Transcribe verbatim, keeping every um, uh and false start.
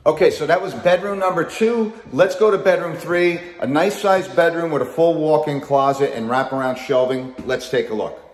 Okay, so that was bedroom number two. Let's go to bedroom three. A nice sized bedroom with a full walk-in closet and wraparound shelving. Let's take a look.